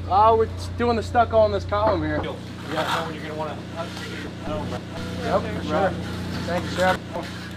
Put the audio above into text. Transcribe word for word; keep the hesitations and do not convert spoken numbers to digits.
Uh, we're doing the stucco on this column here. You gotta know when you're gonna want to. Yep, for sure. Thank you, Sheriff.